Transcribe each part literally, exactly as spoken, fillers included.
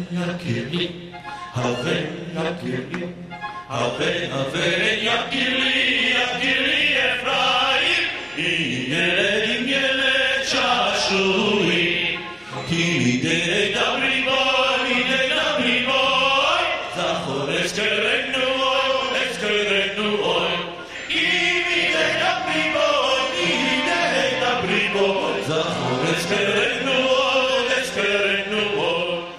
yakiri, have yakiri, have have yakiri, yakiri Ephraim, inele inele chashui, kide dabri boy, kide dabri boy, zachor eskerenu oy, eskerenu oy, kide dabri boy, kide dabri boy, zachor eskerenu oy, eskerenu oy.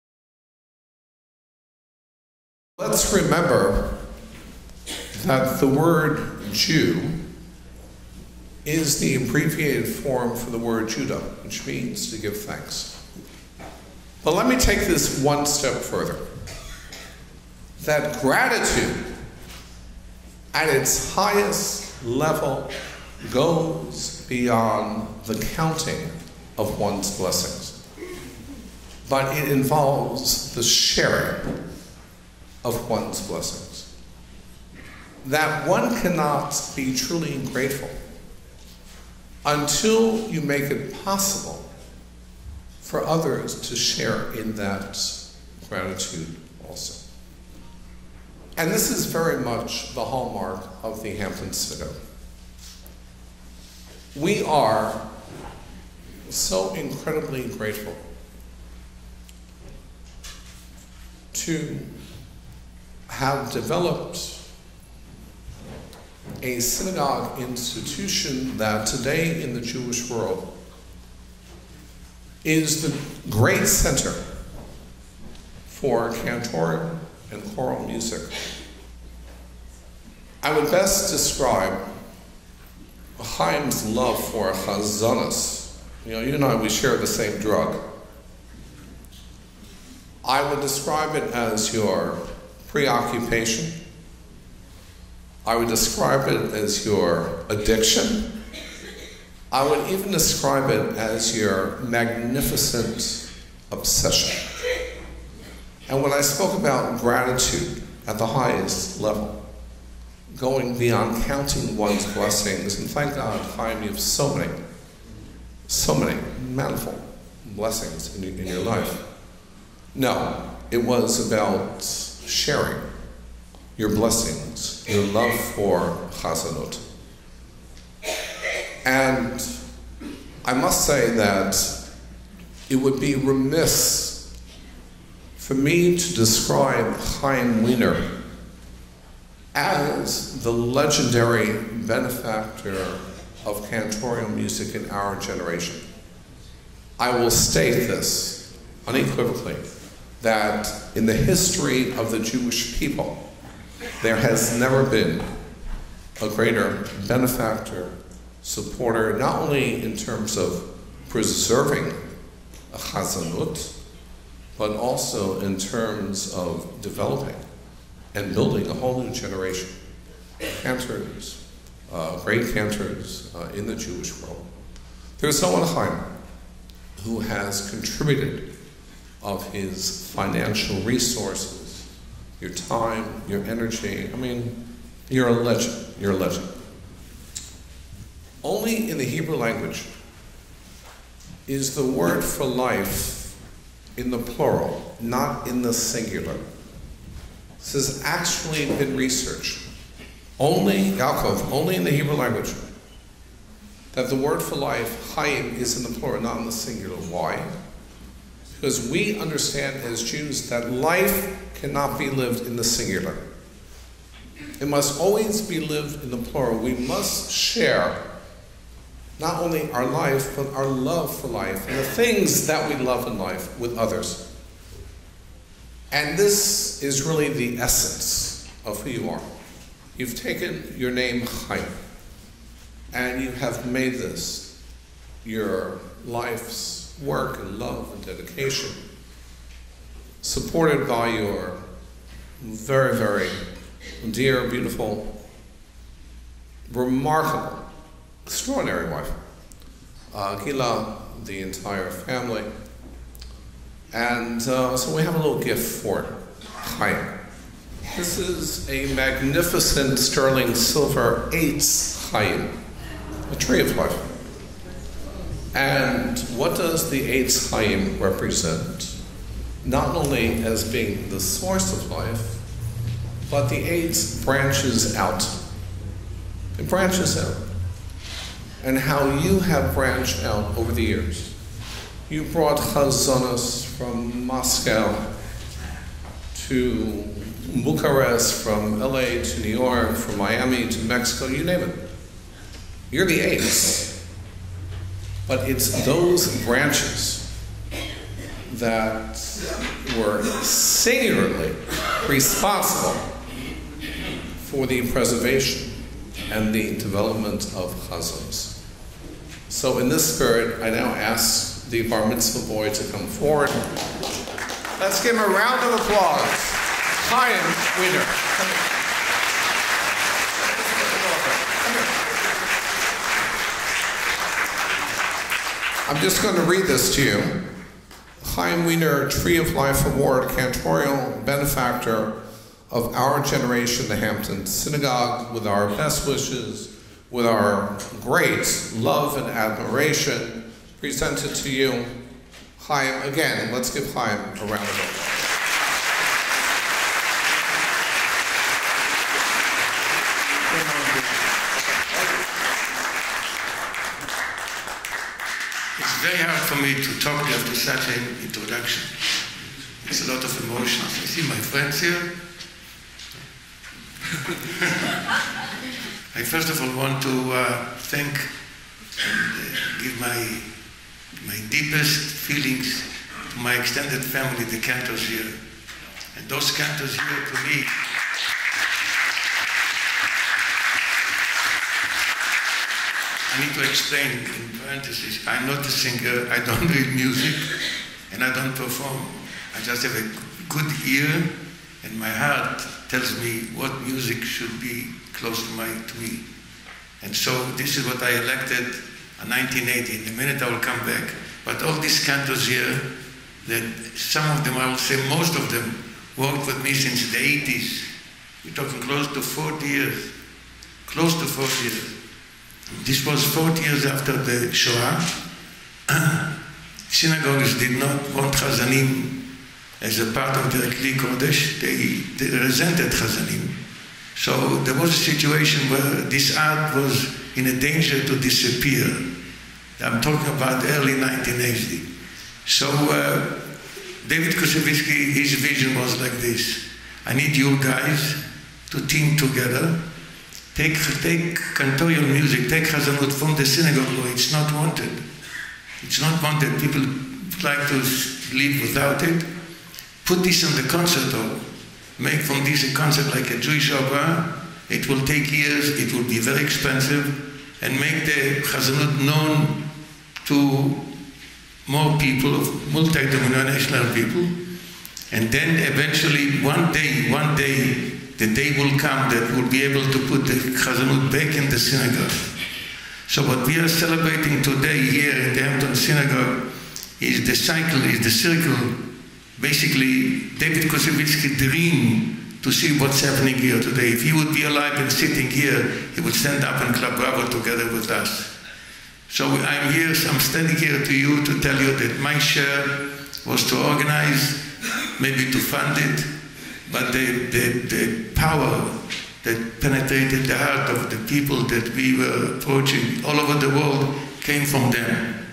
Let's remember that the word Jew is the abbreviated form for the word Judah, which means to give thanks. But let me take this one step further. That gratitude at its highest level goes beyond the counting of one's blessings. But it involves the sharing of one's blessings. That one cannot be truly grateful until you make it possible for others to share in that gratitude also. And this is very much the hallmark of the Hampton Synagogue. We are so incredibly grateful to have developed a synagogue institution that today in the Jewish world is the great center for cantorial and choral music. I would best describe Haim's love for Chazzonus. You know, you and I, we share the same drug. I would describe it as your preoccupation. I would describe it as your addiction. I would even describe it as your magnificent obsession. And when I spoke about gratitude at the highest level, going beyond counting one's blessings, and thank God, Haim, you have so many, so many manifold blessings in, in your life. No, it was about sharing your blessings, your love for Chazanut. And I must say that it would be remiss for me to describe Haim Wiener as the legendary benefactor of cantorial music in our generation. I will state this unequivocally, that in the history of the Jewish people, there has never been a greater benefactor, supporter, not only in terms of preserving a chazanut, but also in terms of developing and building a whole new generation of cantors, uh, great cantors uh, in the Jewish world. There's no one, Haim, who has contributed of his financial resources, your time, your energy. I mean, you're a legend, you're a legend. Only in the Hebrew language is the word for life in the plural, not in the singular. This has actually been researched. Only, Yaakov, only in the Hebrew language, that the word for life, Haim, is in the plural, not in the singular. Why? Because we understand as Jews that life cannot be lived in the singular. It must always be lived in the plural. We must share not only our life, but our love for life and the things that we love in life with others. And this is really the essence of who you are. You've taken your name, Haim, and you have made this your life's work and love and dedication, supported by your very, very dear, beautiful, remarkable, extraordinary wife, uh, Gila, the entire family. And uh, so we have a little gift for Haim. This is a magnificent sterling silver eights Haim, a tree of life. And what does the eights Haim represent? not only as being the source of life, but the AIDS branches out. It branches out. And how you have branched out over the years. You brought Chazzonus from Moscow to Bucharest, from L A to New York, from Miami to Mexico, you name it. You're the ace. But it's those branches that were singularly responsible for the preservation and the development of Chazzonus. So in this spirit, I now ask the bar mitzvah boy to come forward. Let's give him a round of applause. Haim Wiener. I'm just going to read this to you. Haim Wiener, Tree of Life Award, Cantorial, benefactor of our generation, the Hampton Synagogue, with our best wishes, with our great love and admiration, presented to you. Haim, again, let's give Haim a round of applause. It's very hard for me to talk after such an introduction. It's a lot of emotions. I see my friends here. I first of all want to uh, thank and uh, give my, my deepest feelings to my extended family, the Cantors here. And those Cantors here, to me, I need to explain in parentheses, I'm not a singer, I don't read music, and I don't perform. I just have a good ear, and my heart tells me what music should be close to, my, to me. And so this is what I elected in nineteen eighty. In a minute I will come back. But all these Cantors here, that some of them, I will say most of them, worked with me since the eighties. We're talking close to forty years. Close to forty years. This was forty years after the Shoah. Synagogues did not want Chazzanim as a part of their Kli Kodesh. They, they resented Chazzanim. So there was a situation where this art was in a danger to disappear. I'm talking about early nineteen eighty. So uh, David Kusevitsky, his vision was like this. I need you guys to team together. Take, take Cantorial music, take Chazanut from the synagogue law. It's not wanted. It's not wanted. People like to live without it. Put this in the concert hall. Make from this a concert like a Jewish opera. It will take years. It will be very expensive. And make the Chazanut known to more people, multi-denominational people. And then eventually, one day, one day, the day will come that we'll be able to put the Chazanut back in the synagogue. So what we are celebrating today here in the Hampton Synagogue is the cycle, is the circle. Basically, David Kusevitsky dreamed to see what's happening here today. If he would be alive and sitting here, he would stand up and clap bravo together with us. So I'm here, so I'm standing here to you to tell you that my share was to organize, maybe to fund it, but the, the, the power that penetrated the heart of the people that we were approaching all over the world came from them.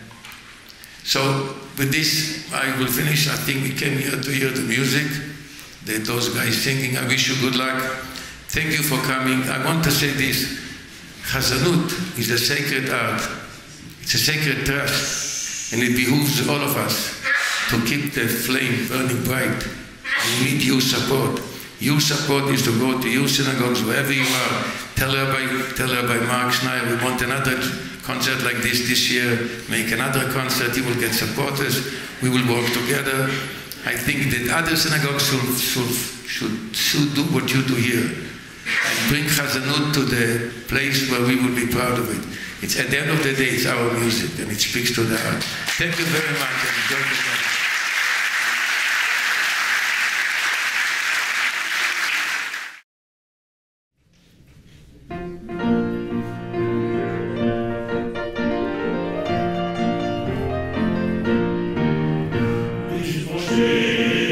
So with this, I will finish. I think we came here to hear the music, the, those guys singing. I wish you good luck. Thank you for coming. I want to say this. Chazanut is a sacred art. It's a sacred trust, and it behooves all of us to keep the flame burning bright. We need your support. Your support is to go to your synagogues, wherever you are. Tell Rabbi, tell Rabbi Marc Schneier, we want another concert like this this year. Make another concert. You will get supporters. We will work together. I think that other synagogues should, should, should, should do what you do here. And bring Chazanut to the place where we will be proud of it. It's at the end of the day, it's our music, and it speaks to the heart. Thank you very much. And enjoy the time. Ich verstehe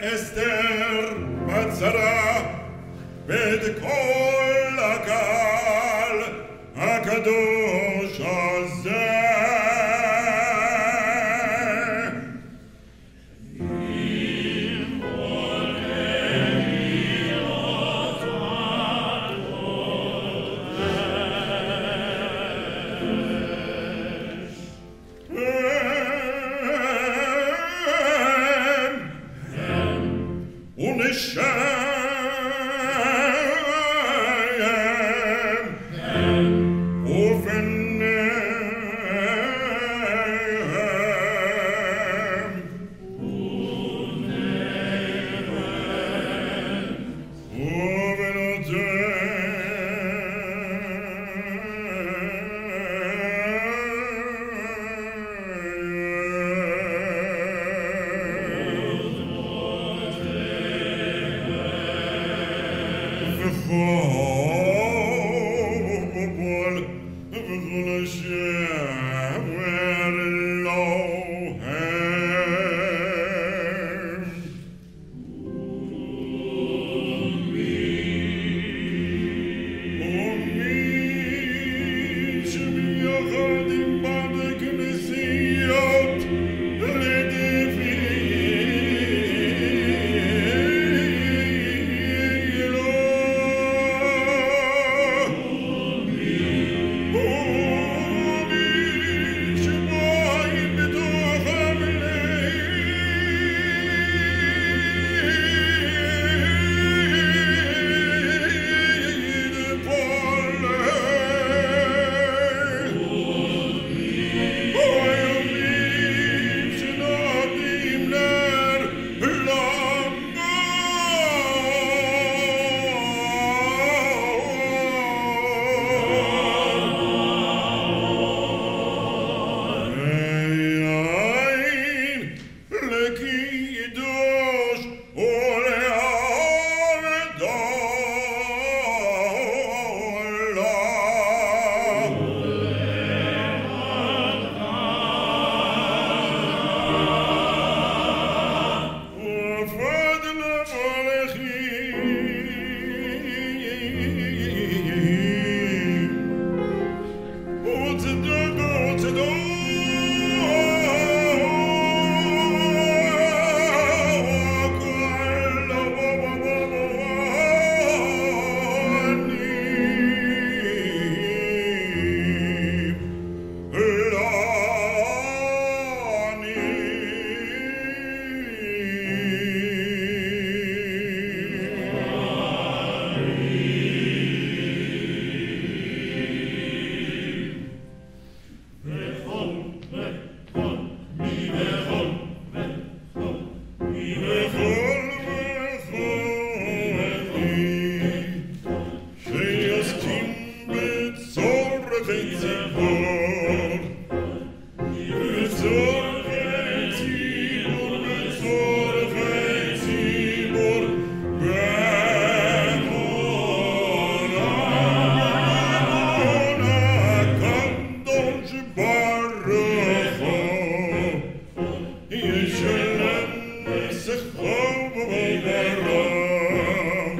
אסתר בצרה ואת כל הקהל הקדוש הזה.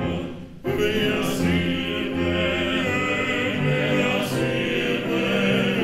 Thank you.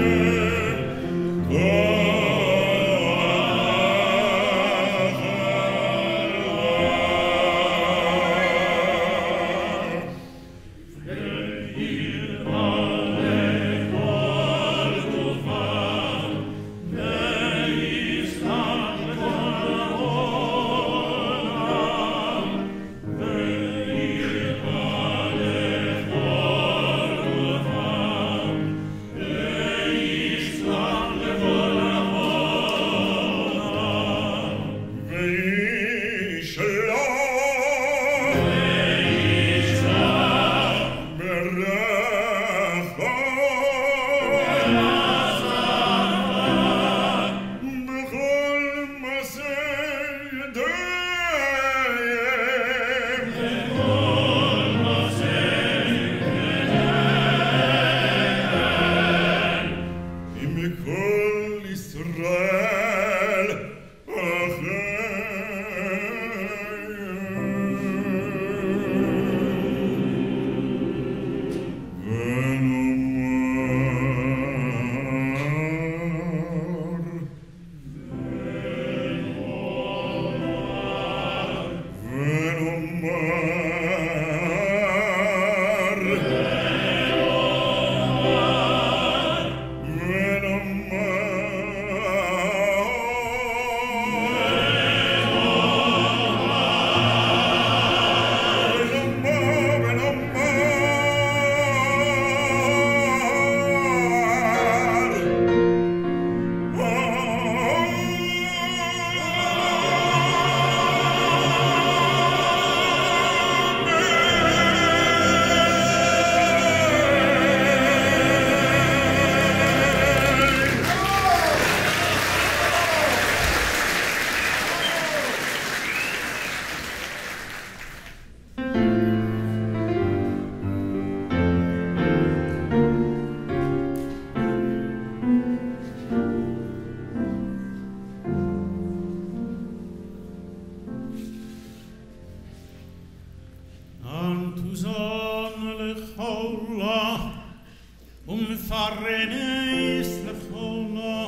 ומפרנס לכולו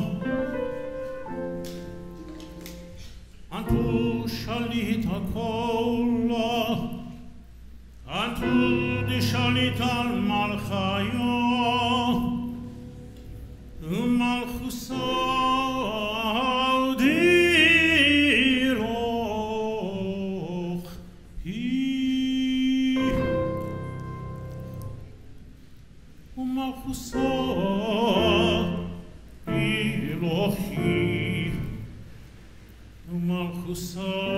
אנטו שליט הכולו אנטו דשליט על מלכיו ומלכוסו דירוך היא ומלכוסו דירוך היא ומלכוסו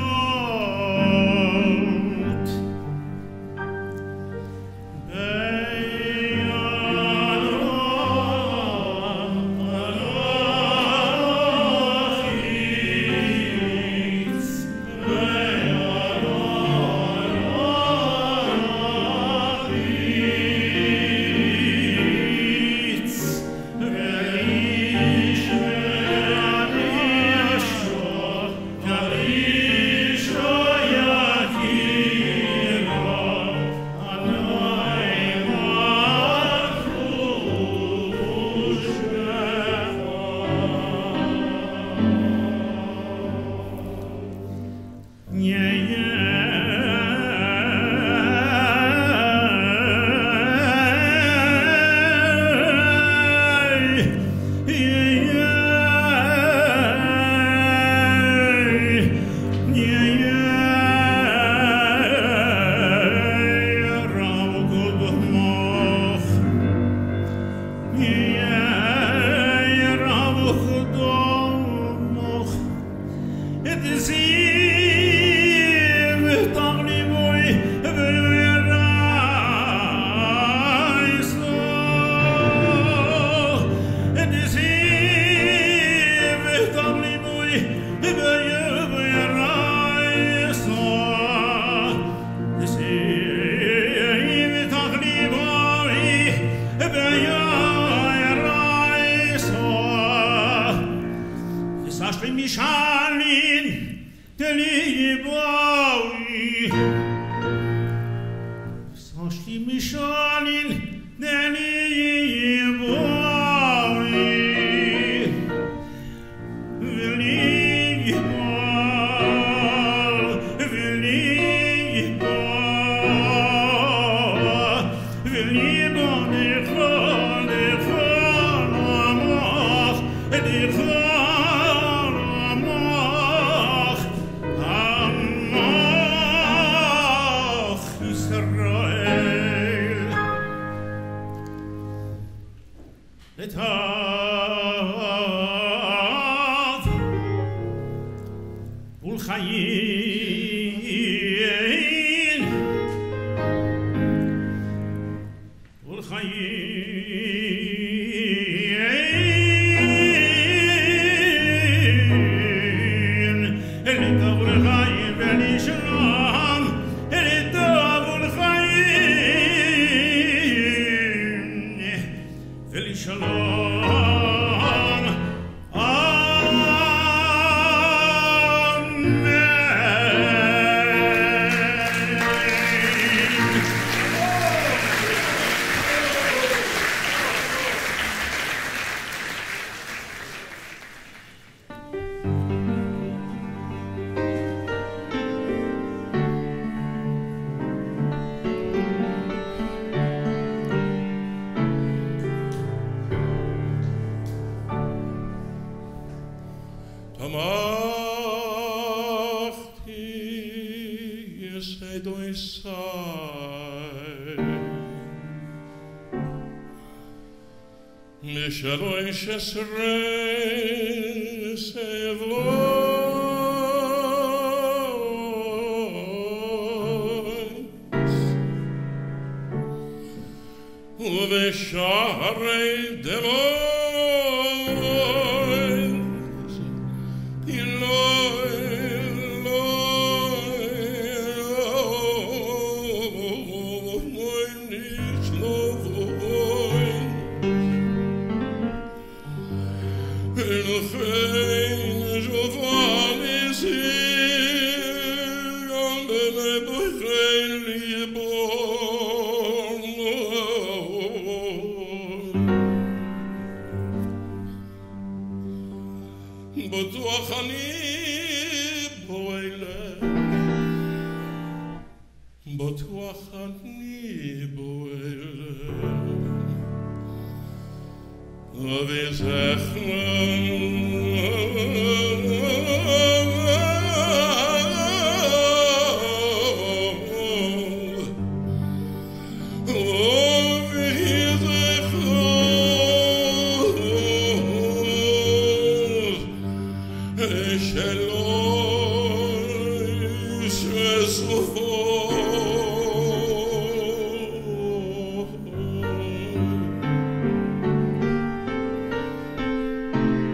Hey Thank you.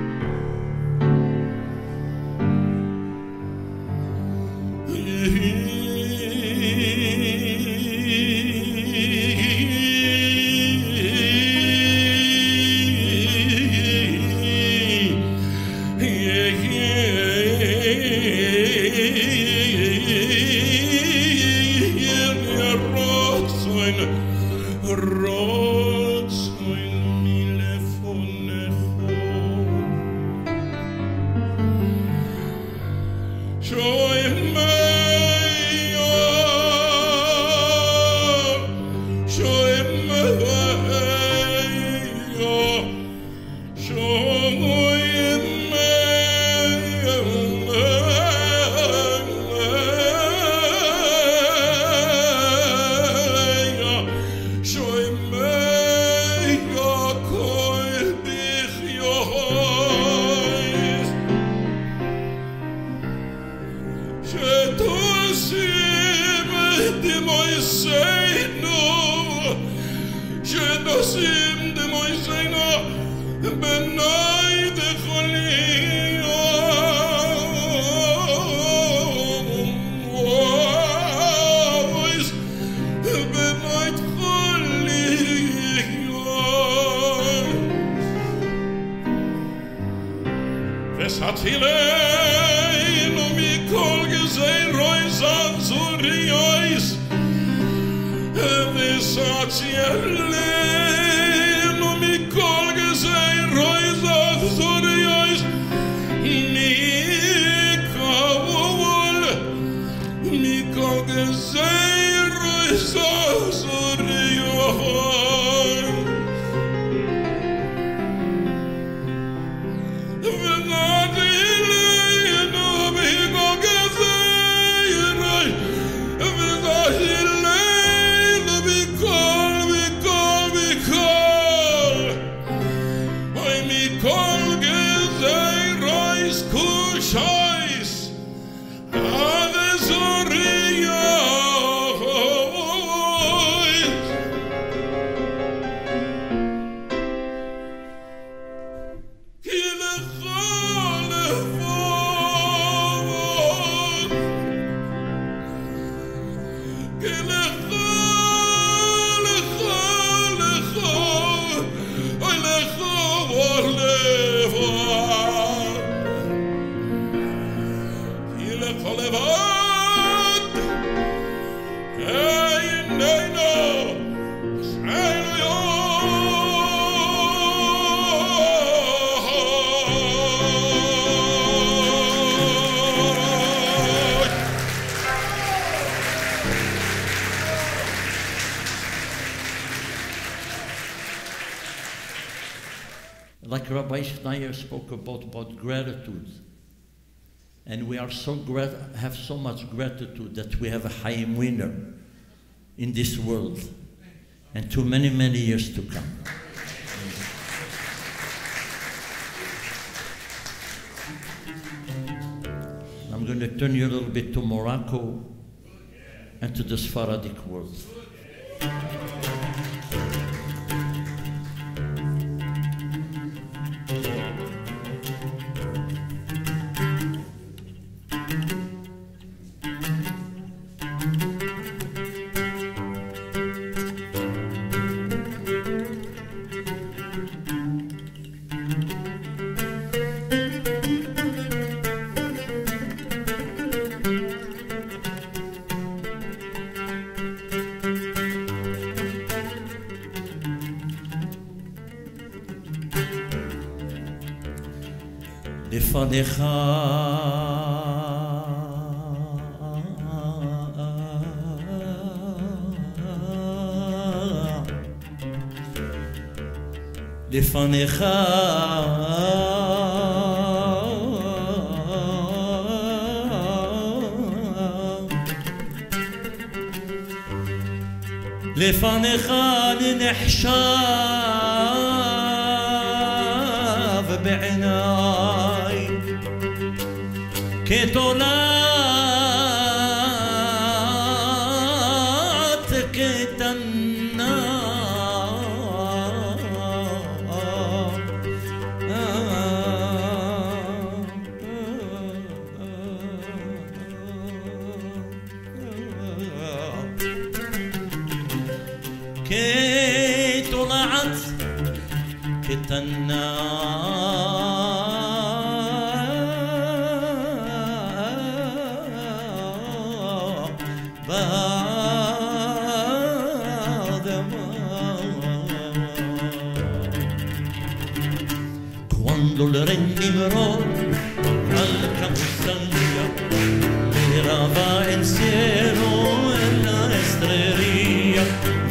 Osim de Moiseino benai de Cholio Ois benai de Cholio Vesatileinu mikol gezei roizan zuriois Vesatileinu mikol gezei roizan zuriois Mikol mikol gezei roizan zuriois Vesatileinu mikol gezei Vesatileinu mikol mikol mikol Oy mikol gezei rois kushais Ade zuriois Ki lechol levot Ki lechol lechol lechol Oy lechol levot Ki lechol levot Eineno Shaylo Like Rabbi Schneier spoke about, about gratitude. And we are so grat have so much gratitude that we have a Haim Wiener in this world and to many, many years to come. I'm going to turn you a little bit to Morocco and to the Sephardic world. לפניך לפניך לפניך אני נחשב בעיניי כתולעת קטנה كتولعت كتنا بعد ما quando il rendimerò al campanile mirava in cielo en la estrella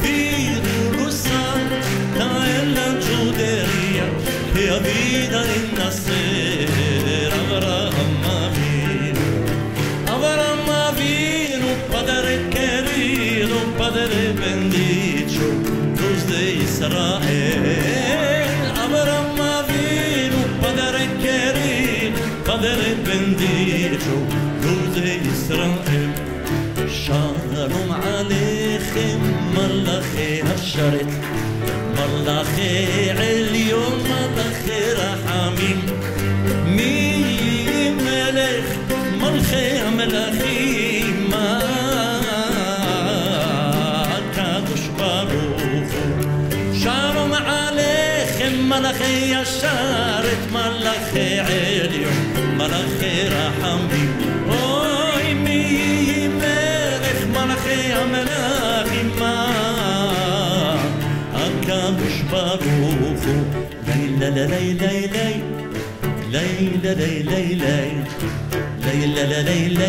que a vida en nacer Abraham vino Abraham vino Padre querido Padre bendito Dios de Israel Abraham vino Padre querido Padre bendito Dios de Israel Shalom aleichem Malachi Hasharet מלאכי עליון מלאכי רחמים מי מלך מלכי המלכים הקדוש ברוך הוא שלום עליכם מלאכי ישר את מלאכי עליון מלאכי רחמים אוי מי מלך מלאכי המלכים הקדוש ברוך הוא לילה לילה לילה לילה לילה לילה לילה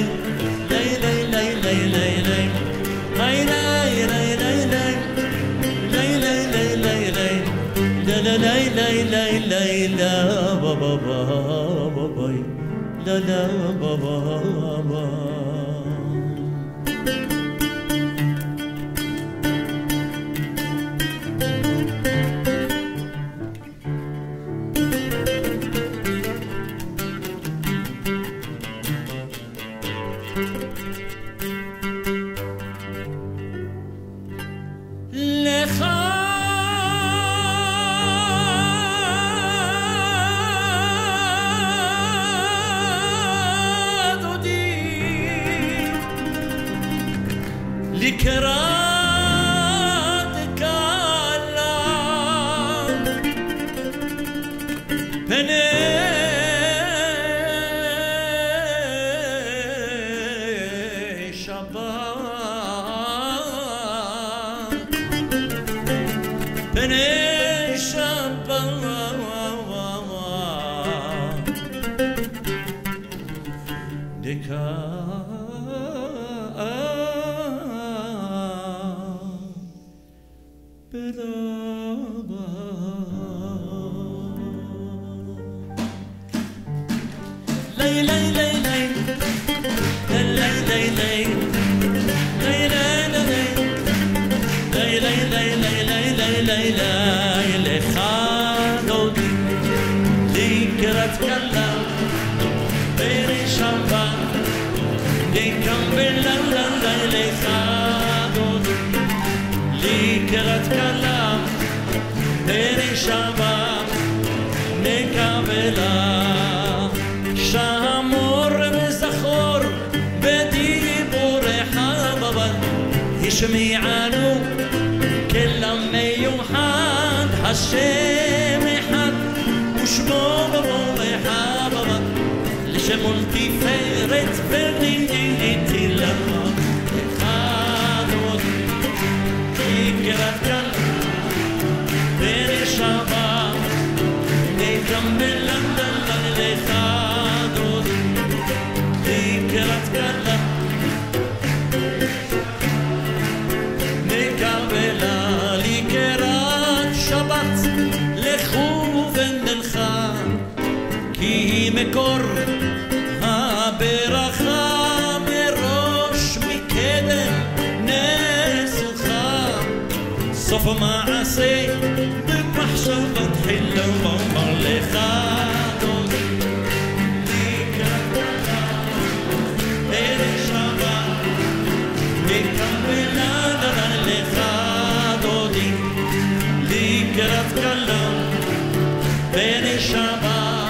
השמיענו כלה מיוחד השם אחד ושמו ברור אחד לשמול תפארת וניתי לך אחד עוד לקראת כאן ונשבה נקבל לך עוד לקראת כאן מקור הברכה מראש מקדם נסוכה סוף המעשה במחשבת תחילה ואומר לך אדון לקראתך ערב שבת נקבלה לך אדוני לקראת כלה ונשבה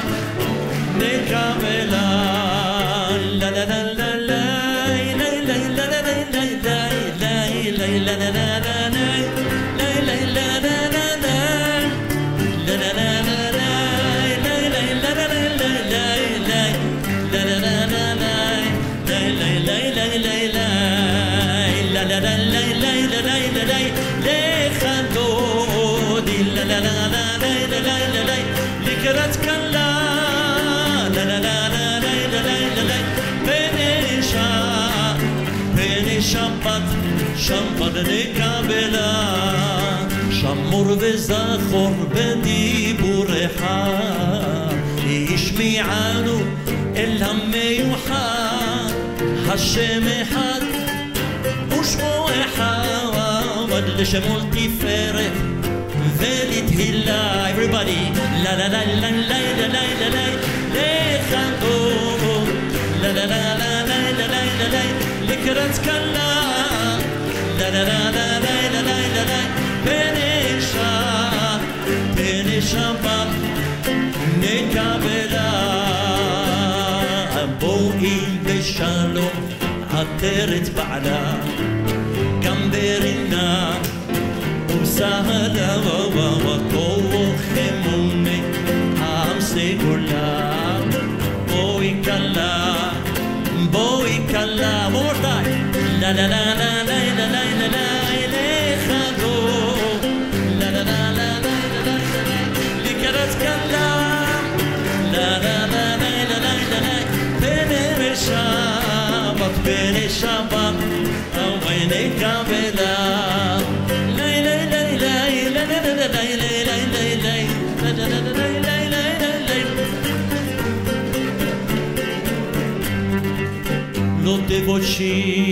שבת נקבלה שמור וזכור בדיבורך השמיענו אל המיוחד השם אחד ושמו אחד לשמול תפארת ולתהילה everybody la la la la la la la la la לחדור la la la la la la la la לקראת כלה la la la la la la la la la בשבת נקבלה בואים בשלום עטרת בעלה גם ברינה וסהלה וכוחם ומי עם סגולה בואי קלה בואי קלה מורדי לה לה לה לה לה לה לה לה לחגו לה לה לה לה לה לה לקראת קלה לה לה לה לה לה לה לה פני בשבת פני שבת אווי נקבלה לי לי לי לי לי לי לי לא תבושי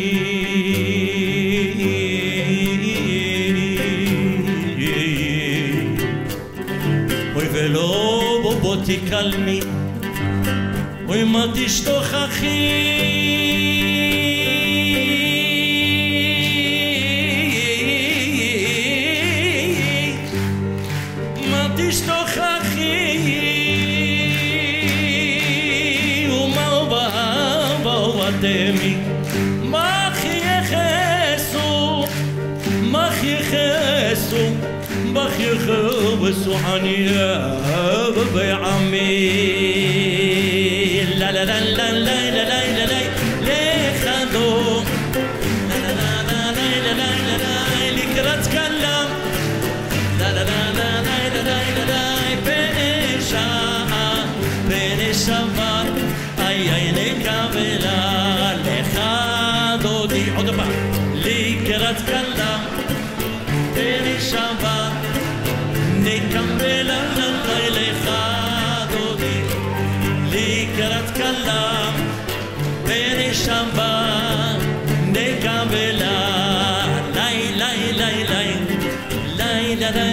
אוי ולא בוא בוא תקלמי אוי מה תשתוכחי מה תשתוכחי ומה באה באה דמי מה חייכסו מה חייכסו מה חייכסו עניה בעמי לה לה לה לה לה לה לה לה לחדו לה לה לה לה לה לה לה לה לקראת קלה לה לה לה לה לה לה לה לה פני שעה פני שבת איי איי נקבלה לך דודי עוד פעם לקראת קלה פני שבת נקבלה לך דודי לקראת קלה פני שבת נקבלה לי לי לי לי לי לי לי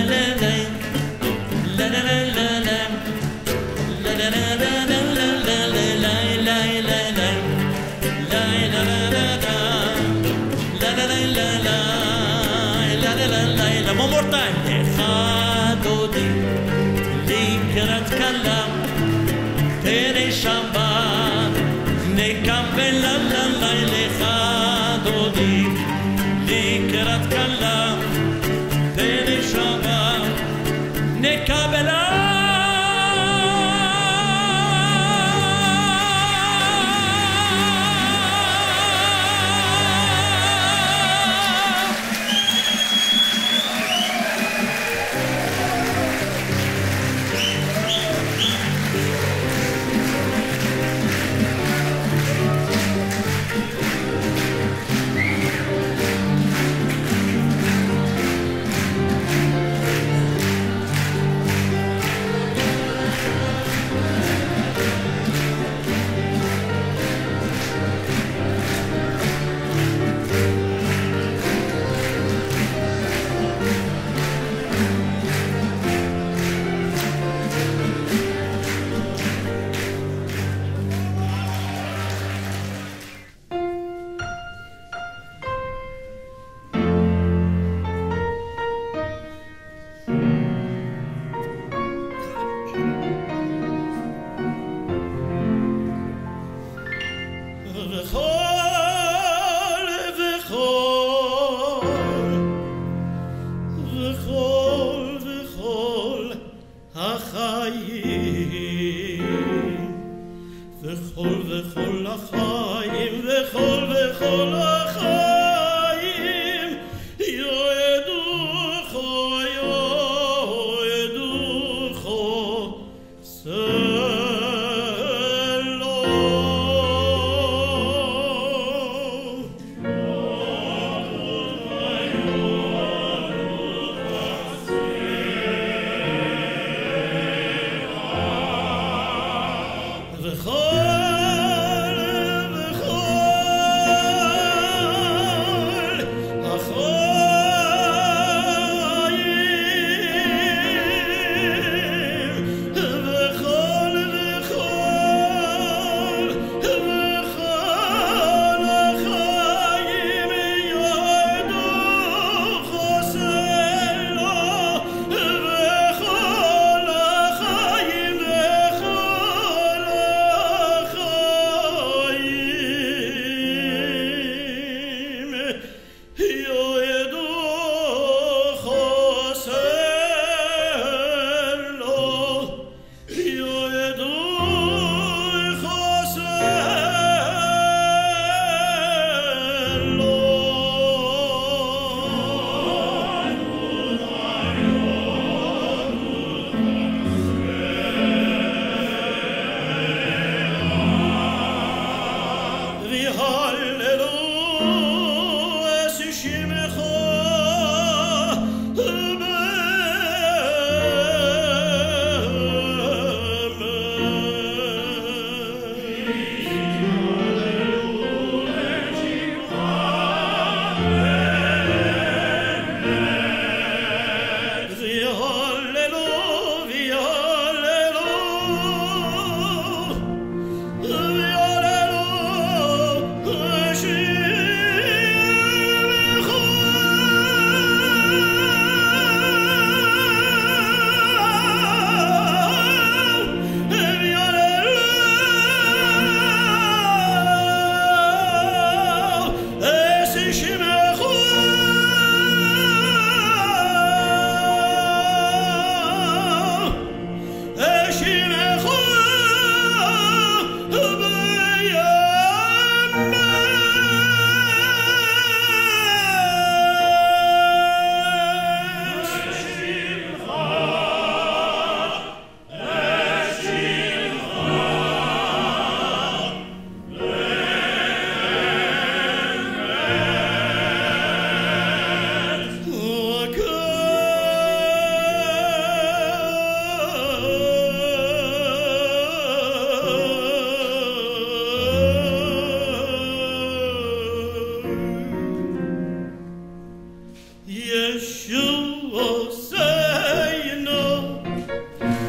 one more time דודי לקראת קלה פני שבת נקבלה לך דודי לקראת קלה פני שבת נקבלה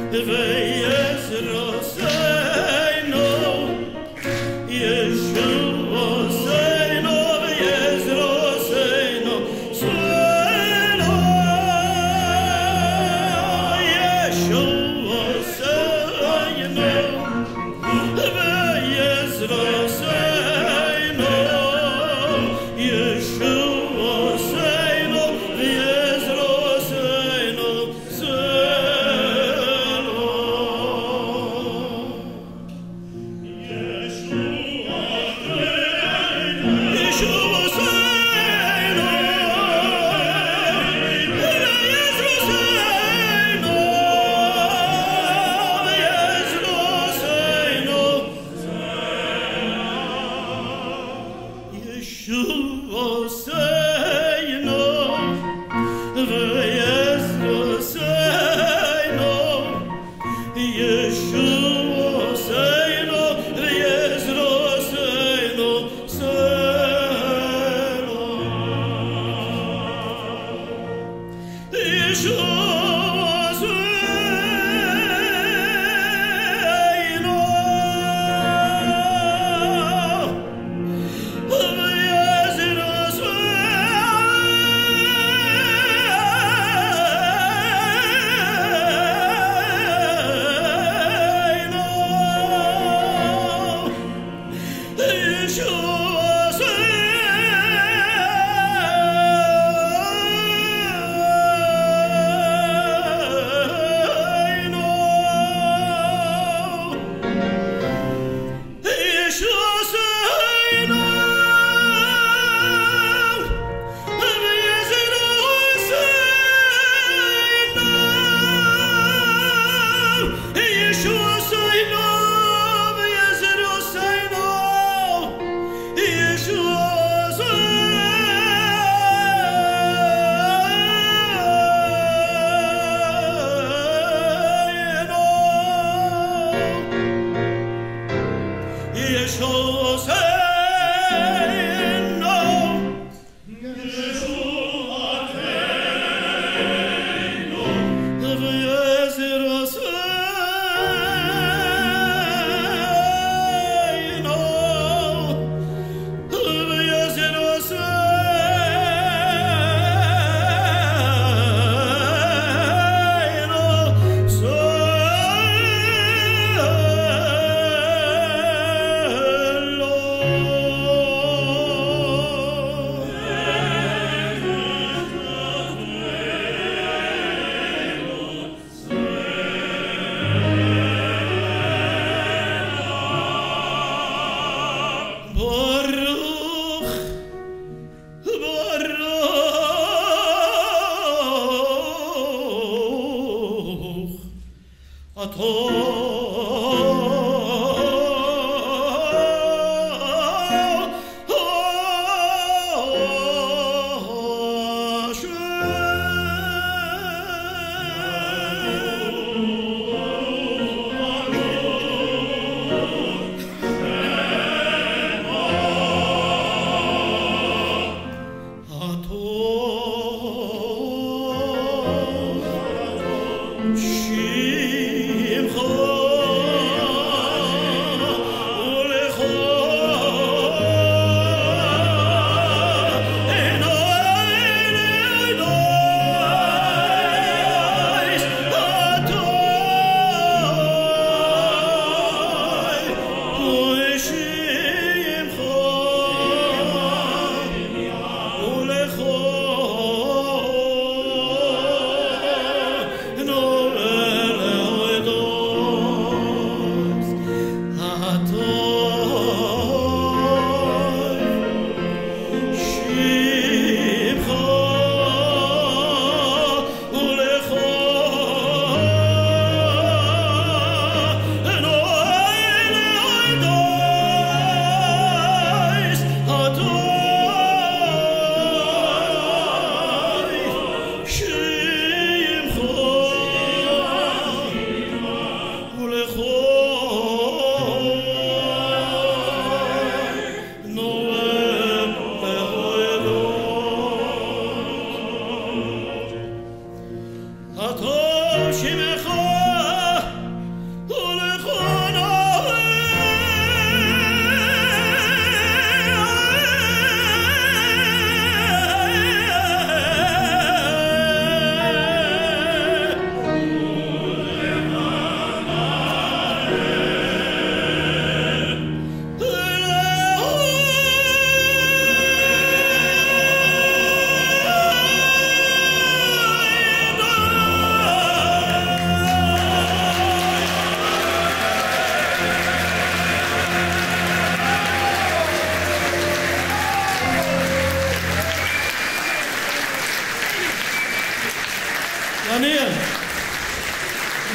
Atom Shimecha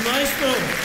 Maestro.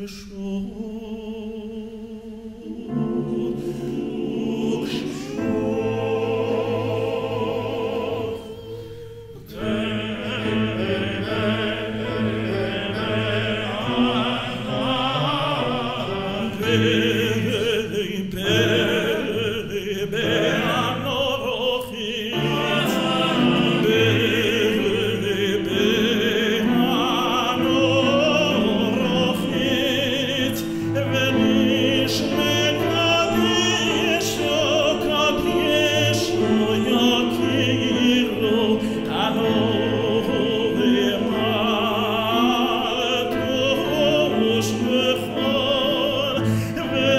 Ve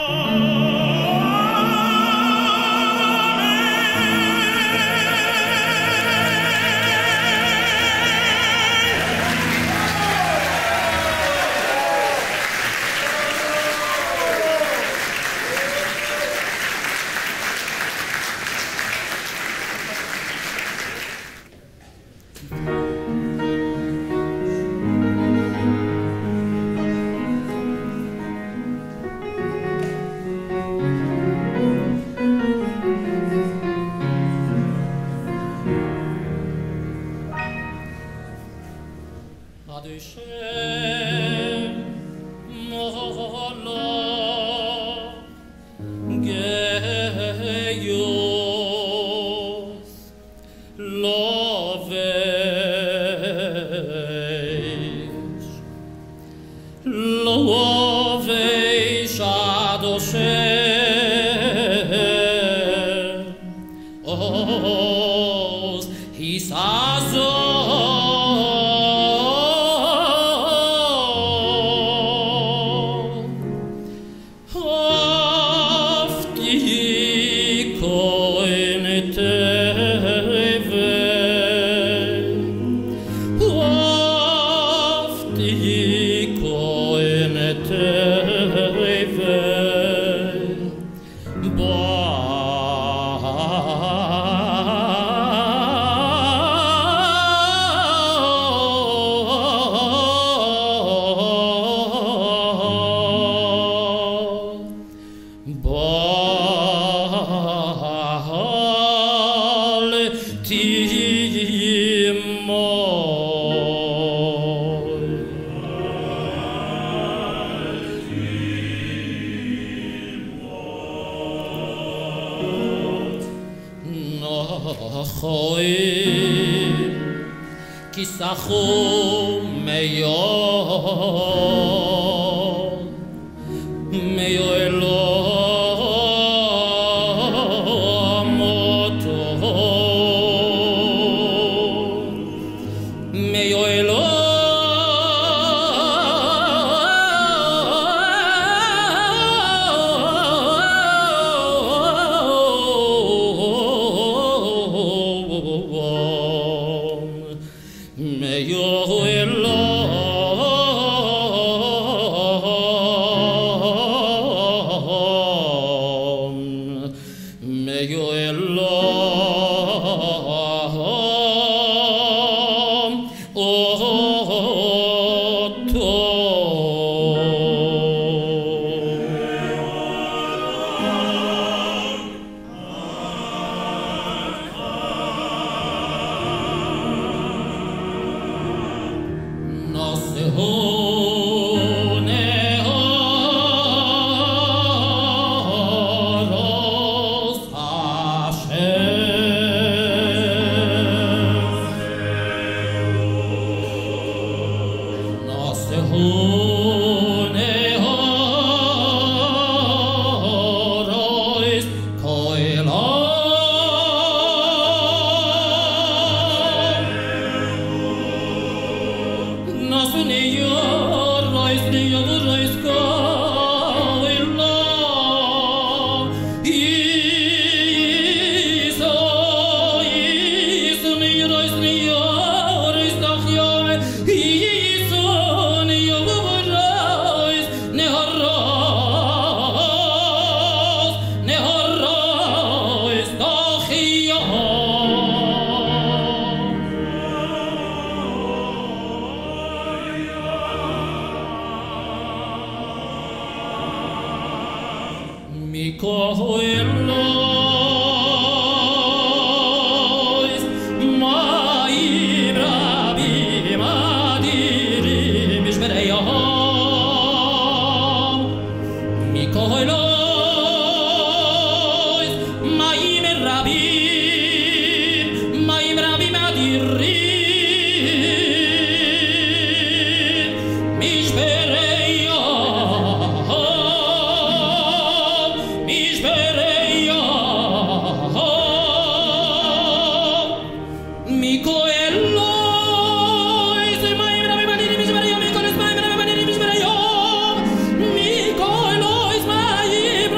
Miko Elois, my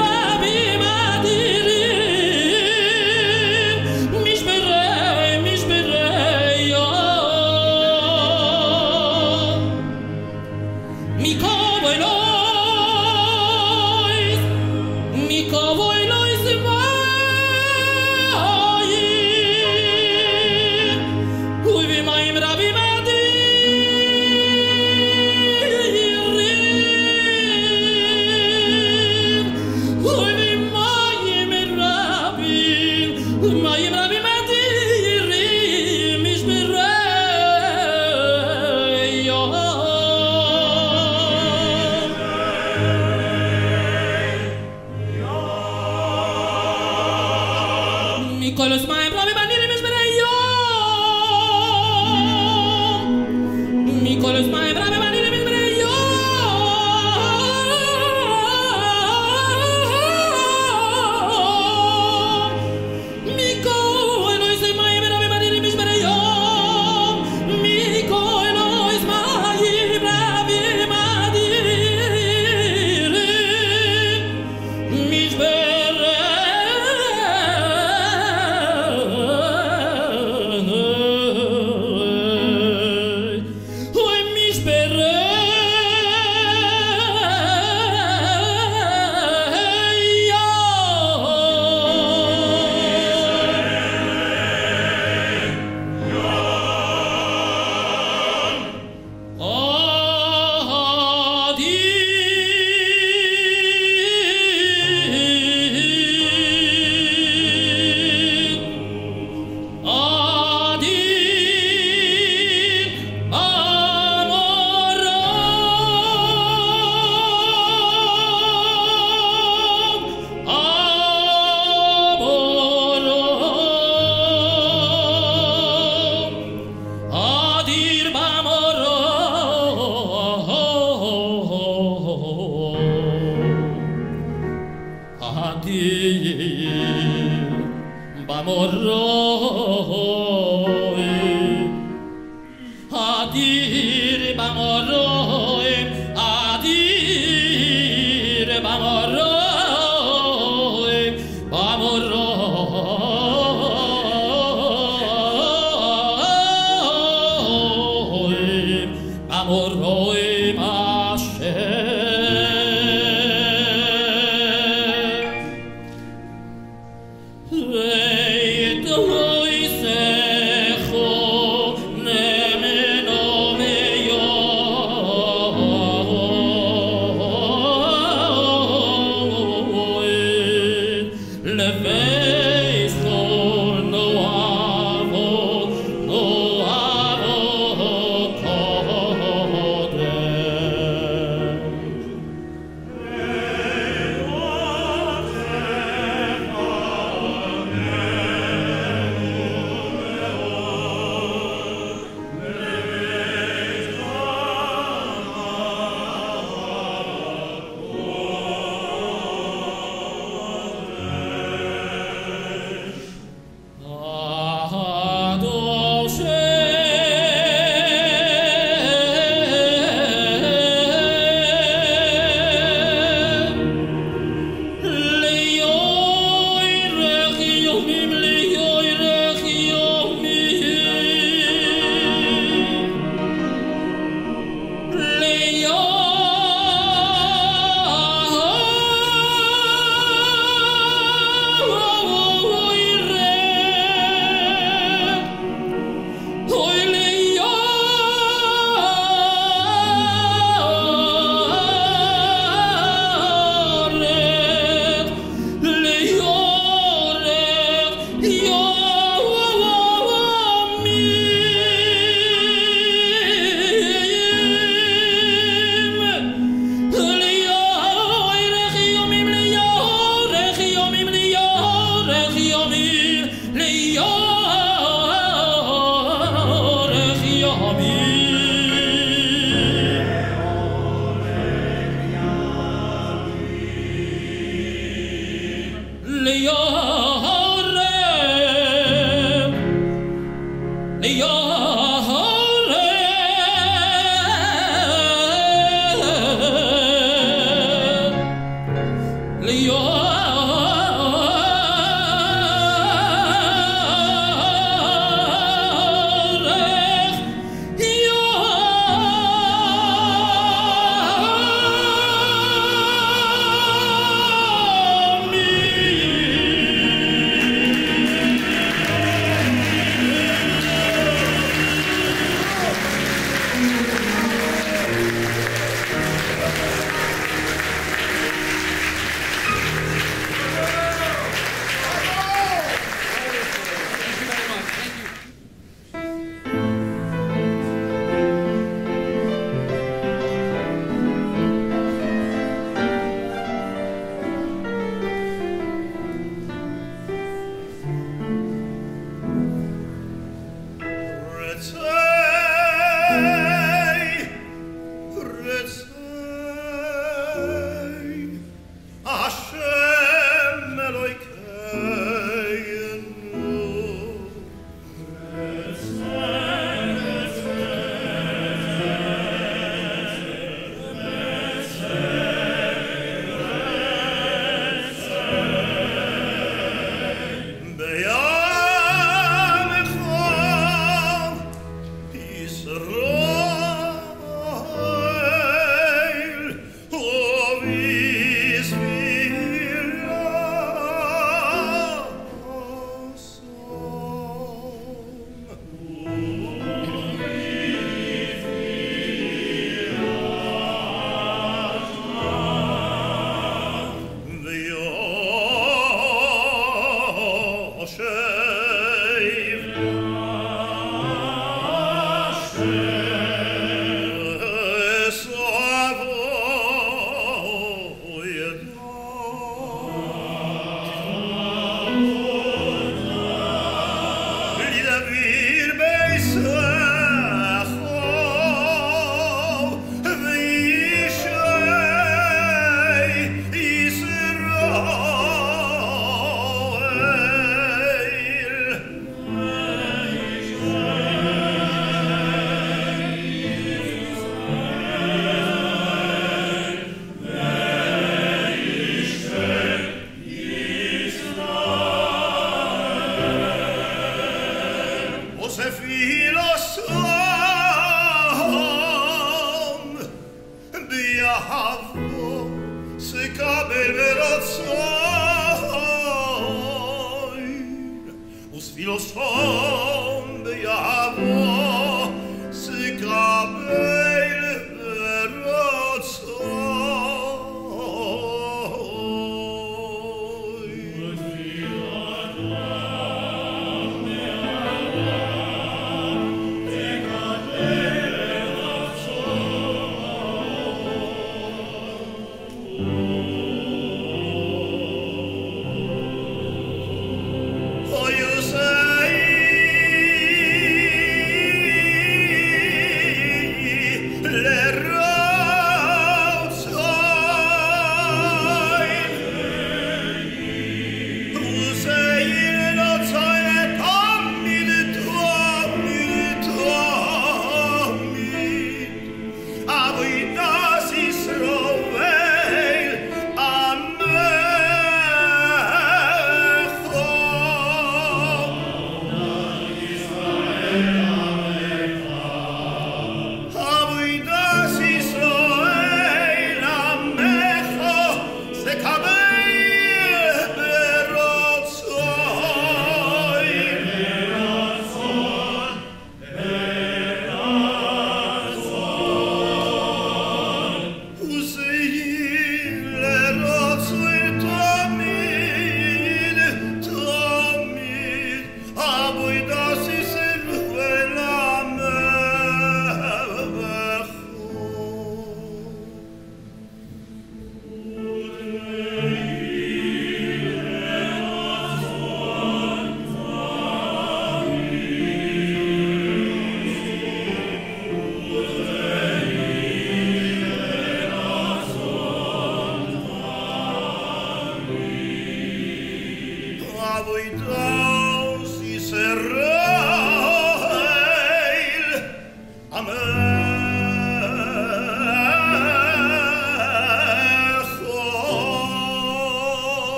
me.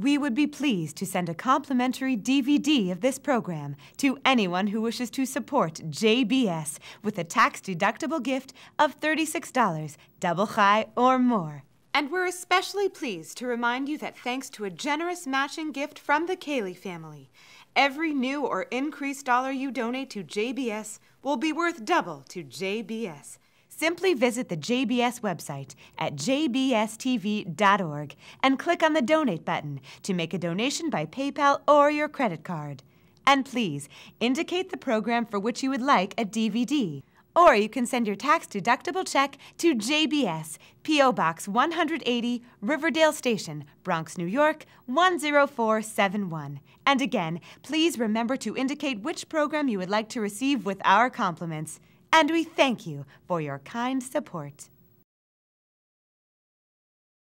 We would be pleased to send a complimentary D V D of this program to anyone who wishes to support J B S with a tax-deductible gift of thirty-six dollars, double chai or more. And we're especially pleased to remind you that thanks to a generous matching gift from the Cayley family, every new or increased dollar you donate to J B S will be worth double to J B S. Simply visit the J B S website at j b s t v dot org and click on the Donate button to make a donation by PayPal or your credit card. And please, indicate the program for which you would like a D V D. Or you can send your tax-deductible check to J B S, P O Box one eighty, Riverdale Station, Bronx, New York, one zero four seven one. And again, please remember to indicate which program you would like to receive with our compliments. And we thank you for your kind support.